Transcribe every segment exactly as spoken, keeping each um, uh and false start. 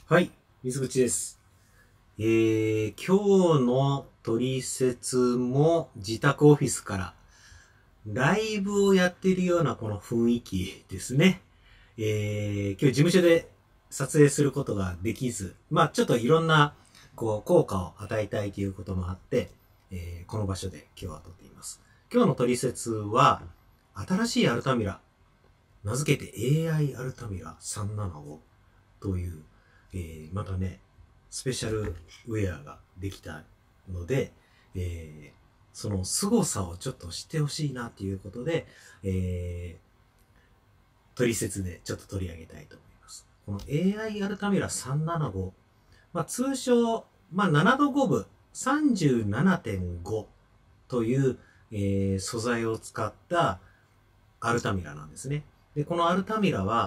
はい、水口です。えー、今日の取説も自宅オフィスからライブをやっているようなこの雰囲気ですね。えー、今日事務所で撮影することができず、まあちょっといろんなこう効果を与えたいということもあって、えー、この場所で今日は撮っています。今日の取説は新しいアルタミラ、名付けて エーアイ アイアルタミラさんななごというえー、またね、スペシャルウェアができたので、えー、その凄さをちょっと知ってほしいなということで、えー、取説でちょっと取り上げたいと思います。この エーアイ アイアルタミラさんななご、まあ、通称、まあ、ななどごぶ さんじゅうななてんご という、えー、素材を使ったアルタミラなんですね。で、このアルタミラは、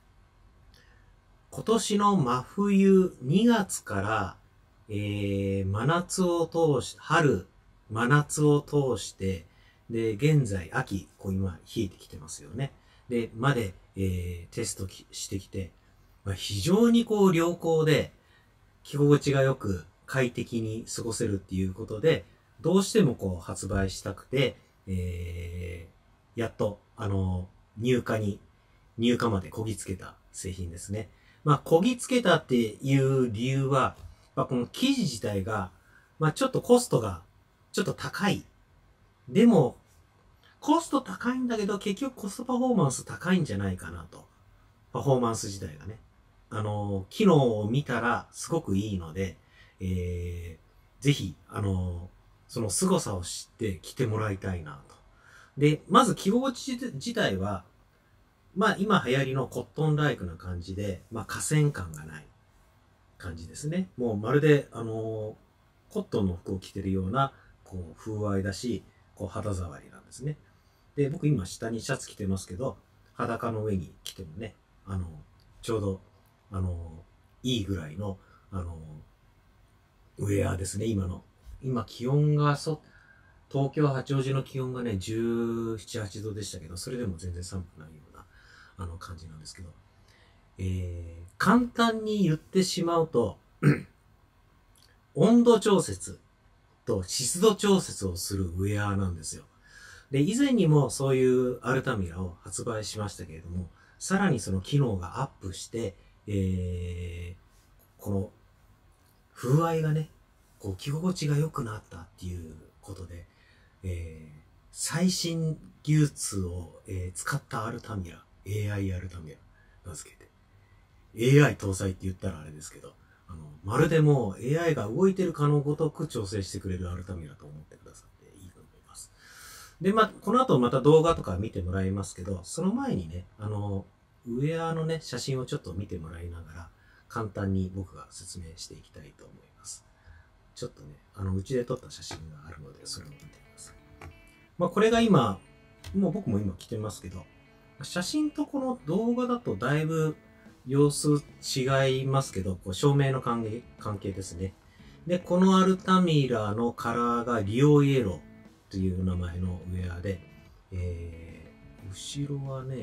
今年の真冬にがつから、えー、真夏を通し、春、真夏を通して、で、現在、秋、こう今、冷えてきてますよね。で、まで、えー、テストしてきて、まあ、非常にこう良好で、着心地が良く、快適に過ごせるっていうことで、どうしてもこう発売したくて、えー、やっと、あの、入荷に、入荷までこぎつけた製品ですね。まあ、こぎつけたっていう理由は、まあ、この生地自体が、まあ、ちょっとコストが、ちょっと高い。でも、コスト高いんだけど、結局コストパフォーマンス高いんじゃないかなと。パフォーマンス自体がね。あの、機能を見たらすごくいいので、えー、ぜひ、あの、その凄さを知って着てもらいたいなと。で、まず着心地自体は、まあ今流行りのコットンライクな感じで、まあ河川感がない感じですね。もうまるで、あのー、コットンの服を着てるような、こう、風合いだし、こう肌触りなんですね。で、僕今下にシャツ着てますけど、裸の上に着てもね、あの、ちょうど、あの、いいぐらいの、あの、ウェアですね、今の。今気温がそ、東京八王子の気温がね、じゅうなな、はちどでしたけど、それでも全然寒くないような、あの感じなんですけど、えー、簡単に言ってしまうと、温度調節と湿度調節をするウェアなんですよ。で、以前にもそういうアルタミラを発売しましたけれども、さらにその機能がアップして、えー、この風合いがね、こう着心地が良くなったっていうことで、えー、最新技術を、えー、使ったアルタミラ、エーアイ アイアルタミラ、名付けて。エーアイ 搭載って言ったらあれですけど、あの、まるでもう エーアイ が動いてるかのごとく調整してくれるアルタミラと思ってくださっていいと思います。で、まあ、この後また動画とか見てもらいますけど、その前にね、あの、ウェアのね、写真をちょっと見てもらいながら、簡単に僕が説明していきたいと思います。ちょっとね、あの、うちで撮った写真があるので、それを見てください。まあ、これが今、もう僕も今着てますけど、写真とこの動画だとだいぶ様子違いますけど、こう照明の関係関係ですね。で、このアルタミラのカラーがリオイエローという名前のウェアで、えー、後ろはね、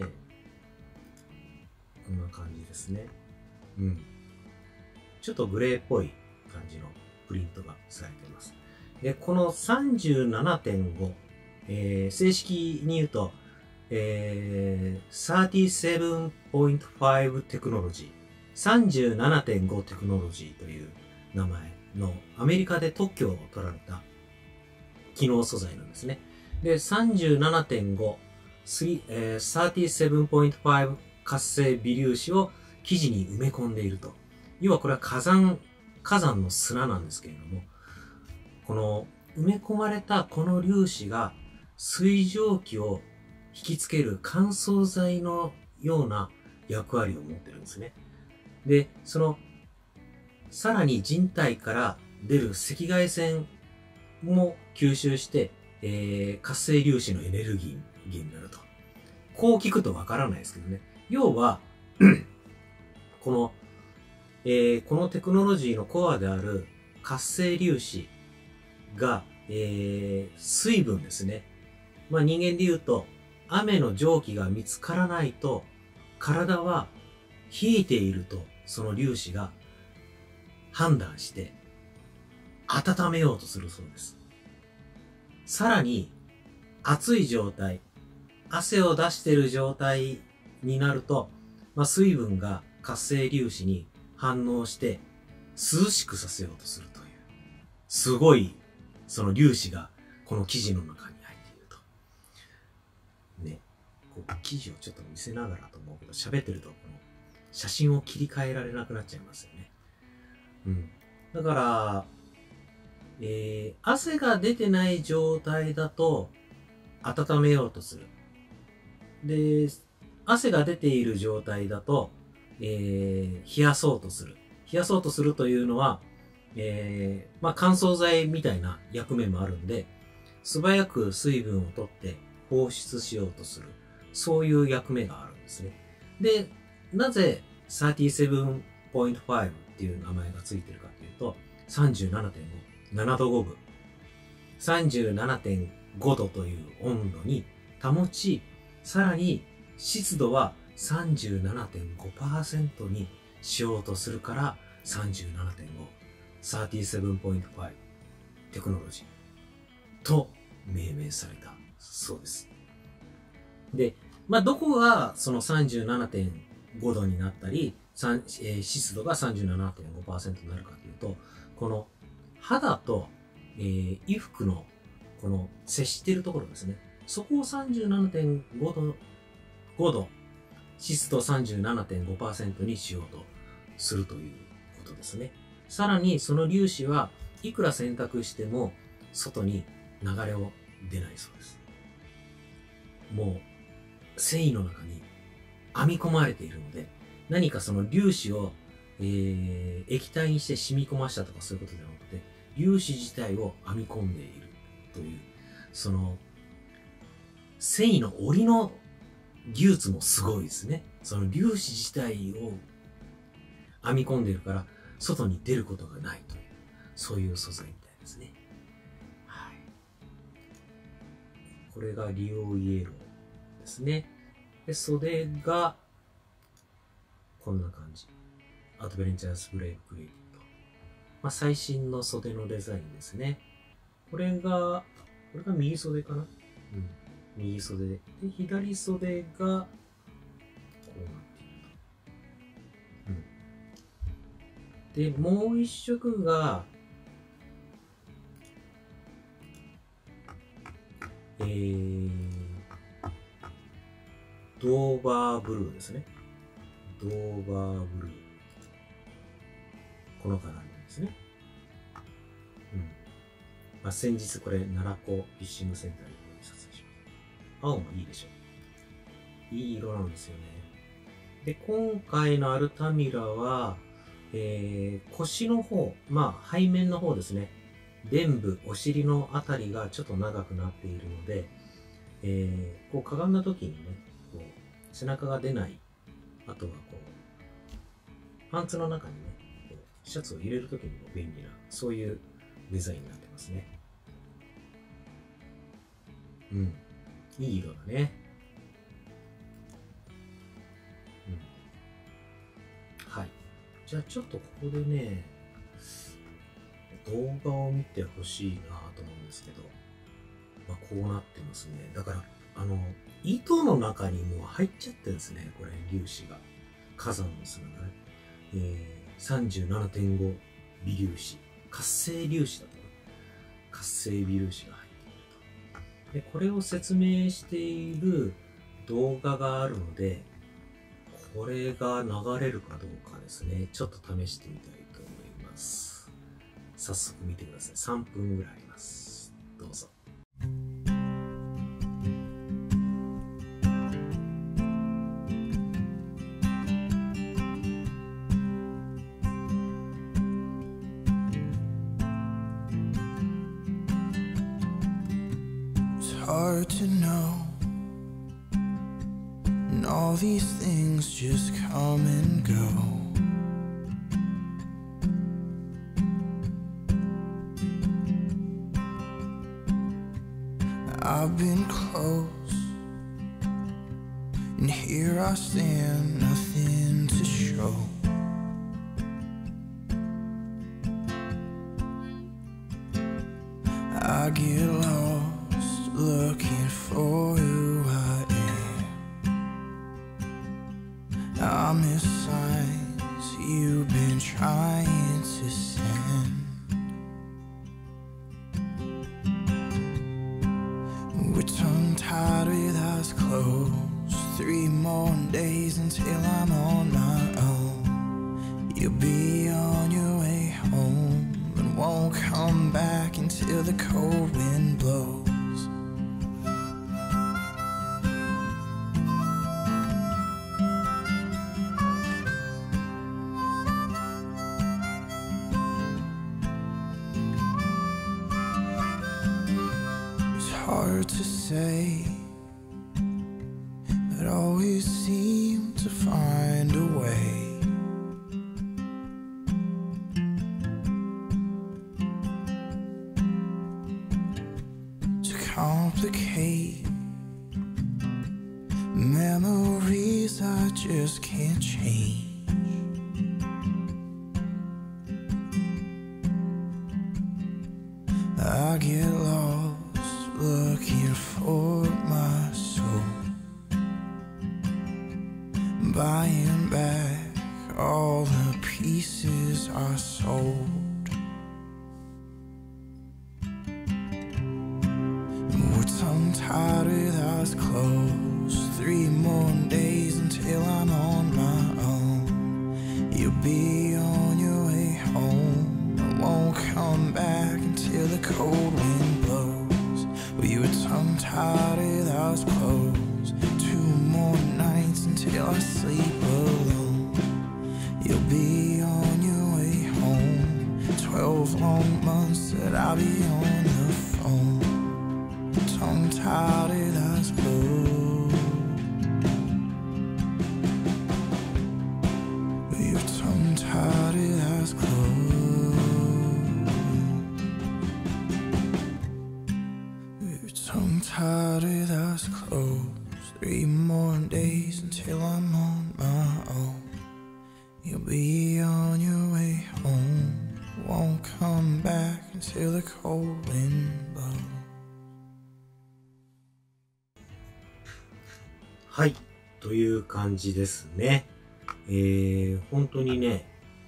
こんな感じですね。うん。ちょっとグレーっぽい感じのプリントがされています。で、この さんじゅうななてんご、えー、正式に言うと、えー、さんじゅうななてんご テクノロジー、さんじゅうななてんごテクノロジーという名前のアメリカで特許を取られた機能素材なんですね。で、さんじゅうななてんご、えー、さんじゅうななてんご 活性微粒子を生地に埋め込んでいると。要はこれは火山、火山の砂なんですけれども、この埋め込まれたこの粒子が水蒸気を引きつける乾燥剤のような役割を持ってるんですね。で、その、さらに人体から出る赤外線も吸収して、えー、活性粒子のエネルギー源になると。こう聞くとわからないですけどね。要は、この、えー、このテクノロジーのコアである活性粒子が、えー、水分ですね。まあ人間で言うと、雨の蒸気が見つからないと、体は冷えていると、その粒子が判断して温めようとするそうです。さらに熱い状態、汗を出している状態になると、まあ、水分が活性粒子に反応して涼しくさせようとするという、すごいその粒子がこの生地の中に入っていると。ね、こう生地をちょっと見せながらと思うけど、喋ってるとこの写真を切り替えられなくなっちゃいますよね。うん。だから、えー、汗が出てない状態だと温めようとする。で、汗が出ている状態だと、えー、冷やそうとする。冷やそうとするというのは、えー、まあ、乾燥剤みたいな役目もあるんで、素早く水分を取って放出しようとする。そういう役目があるんですね。で、なぜ さんじゅうななてんご っていう名前がついてるかというと、さんじゅうななてんご、ななどごぶ。さんじゅうななてんごどという温度に保ち、さらに湿度は さんじゅうななてんごパーセント にしようとするから さんじゅうななてんご、さんじゅうななてんご テクノロジーと命名されたそうです。で、まあ、どこがその さんじゅうななてんごどになったり、えー、湿度が さんじゅうななてんごパーセント になるかというと、この肌と、えー、衣服のこの接しているところですね。そこを さんじゅうななてんごど、ごど、湿度 さんじゅうななてんごパーセント にしようとするということですね。さらにその粒子はいくら洗濯しても外に流れを出ないそうです。もう繊維の中に編み込まれているので、何かその粒子を、えー、液体にして染み込ましたとかそういうことではなくて、粒子自体を編み込んでいるという、その繊維の織りの技術もすごいですね。その粒子自体を編み込んでいるから外に出ることがないという、そういう素材みたいですね。はい。これがリオイエローですね。で、袖がこんな感じ。アドベンチャースブレイククリエイト。まあ、最新の袖のデザインですね。これが、これが右袖かな？うん。右袖で。で、左袖が、こうなっていると。うん。で、もう一色が、えー、ドーバーブルーですね。ドーバーブルー。このカラーなんですね。うん。まあ、先日これ、奈良湖フィッシングセンターで撮影しました。青もいいでしょ。いい色なんですよね。で、今回のアルタミラは、えー、腰の方、まあ、背面の方ですね。臀部、お尻のあたりがちょっと長くなっているので、えー、こうかがんだ時にね、こう背中が出ない、あとはこう、パンツの中にね、こうシャツを入れる時にも便利な、そういうデザインになってますね。うん。いい色だね。うん。はい。じゃあちょっとここでね、動画を見てほしいなと思うんですけど、まあ、こうなってますね。だから、あの、糸の中にもう入っちゃってるんですね、これ、粒子が。火山の砂がね。えー、さんじゅうななてんご 微粒子。活性粒子だと。活性微粒子が入っていると。で、これを説明している動画があるので、これが流れるかどうかですね、ちょっと試してみたいと思います。早速見てください。さんぷんぐらいあります。どうぞ。 It's hard to know, and all these things just come and go. I've been close, and here I stand, nothing to show. I get lost looking for who I am. I miss signs you've been trying to send. We're tongue-tied with eyes closed. Three more days until I'm on my own. You'll be on your way home and won't come back until the cold wind blows. It's hard to say, but always seem to find a way. Complicate memories I just can't change. I get lost looking for my soul, buying back all the pieces I sold. Tongue-tied with eyes closed. Three more days until I'm on my own. You'll be on your way home. I won't come back until the cold wind blows. Well, you were tongue-tied with eyes closed. Two more nights until I sleep alone. You'll be on your way home. Twelve long months that I'll be on the phone. Tongue-tied with eyes closed. We're tongue-tied with eyes closed. We're tongue-tied with eyes closed. Three more days until I'm on my own. You'll be on your way home. Won't come back until the cold wind blows. はい。という感じですね。えー、本当にね、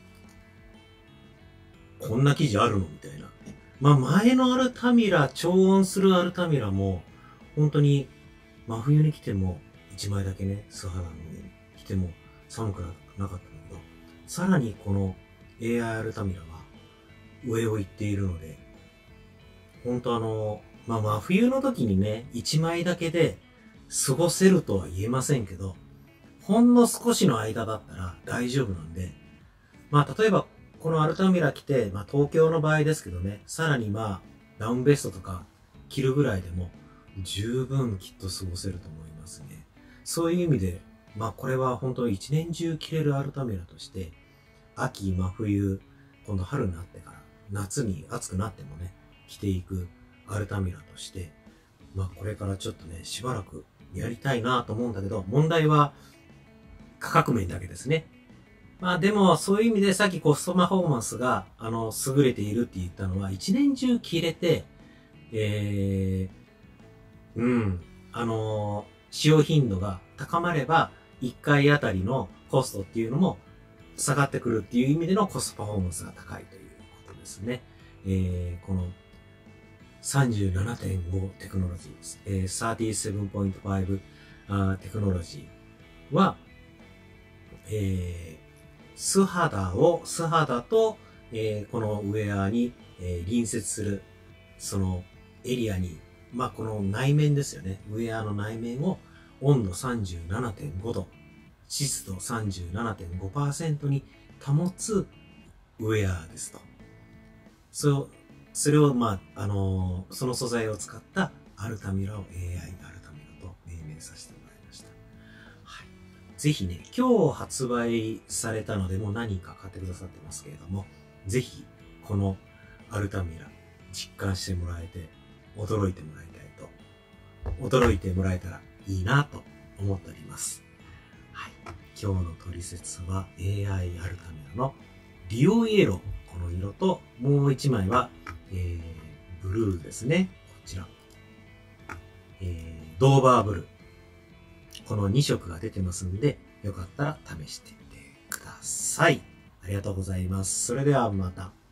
こんな記事あるのみたいな。まあ前のアルタミラ、超音するアルタミラも、本当に真冬に来ても一枚だけね、素肌の上に来ても寒くなかったんだけど、さらにこの エーアイ アルタミラは上を行っているので、本当あの、まあ真冬の時にね、一枚だけで、過ごせるとは言えませんけど、ほんの少しの間だったら大丈夫なんで、まあ例えばこのアルタミラ着て、まあ東京の場合ですけどね、さらにまあダウンベストとか着るぐらいでも十分きっと過ごせると思いますね。そういう意味で、まあこれは本当に一年中着れるアルタミラとして、秋、真冬、今度春になってから夏に暑くなってもね、着ていくアルタミラとして、まあこれからちょっとね、しばらくやりたいなと思うんだけど、問題は価格面だけですね。まあでもそういう意味でさっきコストパフォーマンスがあの優れているって言ったのは一年中着れて、えー、うん、あのー、使用頻度が高まればいっかいあたりのコストっていうのも下がってくるっていう意味でのコストパフォーマンスが高いということですね。えー、この さんじゅうななてんご テクノロジー、えー、さんじゅうななてんご あテクノロジーは、えー、素肌を、素肌と、えー、このウェアに、えー、隣接する、そのエリアに、まあ、この内面ですよね。ウェアの内面を温度 さんじゅうななてんごど、湿度 さんじゅうななてんごパーセント に保つウェアですと。そう、それを、まあ、あのー、その素材を使ったアルタミラを エーアイ アルタミラと命名させてもらいました。はい。ぜひね、今日発売されたので、もう何人か買ってくださってますけれども、ぜひ、このアルタミラ、実感してもらえて、驚いてもらいたいと、驚いてもらえたらいいなと思っております。はい。今日のトリセツは エーアイ アルタミラのリオイエロー、この色と、もう一枚は、えー、 ブルーですね。こちら。えー、ドーバーブルー。このに色が出てますんで、よかったら試してみてください。ありがとうございます。それではまた。